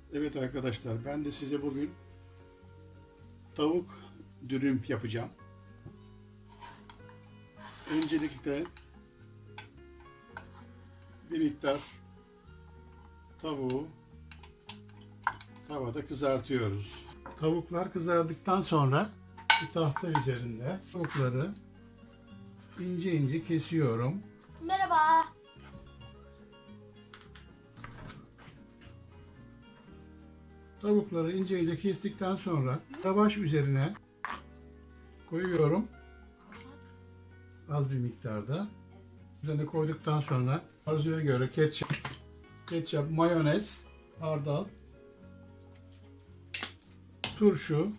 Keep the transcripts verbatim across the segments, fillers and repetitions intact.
Evet arkadaşlar, ben de size bugün tavuk dürüm yapacağım. Öncelikle bir miktar tavuğu tavada kızartıyoruz. Tavuklar kızardıktan sonra bir tahta üzerinde tavukları ince ince kesiyorum. Merhaba. Tavukları ince ince kestikten sonra lavaş üzerine koyuyorum. Az bir miktarda. Üzerine koyduktan sonra arzuya göre ketçap, ketçap, mayonez, hardal, turşu,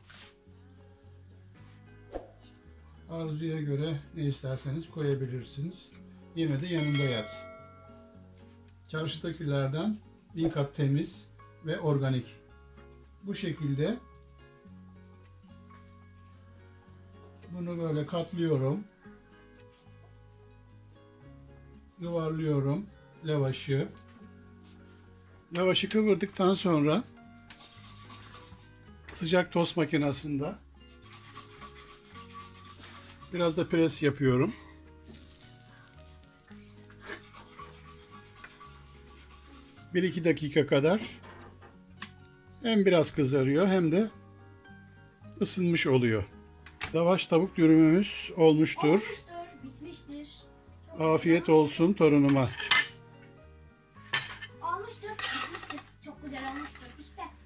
arzuya göre ne isterseniz koyabilirsiniz. Yine de yanında yat. Çarşıdakilerden bin kat temiz ve organik. Bu şekilde bunu böyle katlıyorum. Yuvarlıyorum lavaşı. Lavaşı kıvırdıktan sonra sıcak tost makinesinde biraz da pres yapıyorum. bir iki dakika kadar hem biraz kızarıyor hem de ısınmış oluyor. Lavaş tavuk dürümümüz olmuştur. Olmuştur, bitmiştir. Çok Afiyet güzel olsun torunuma. olmuştur, bitmiştir. Çok güzel olmuştur. İşte.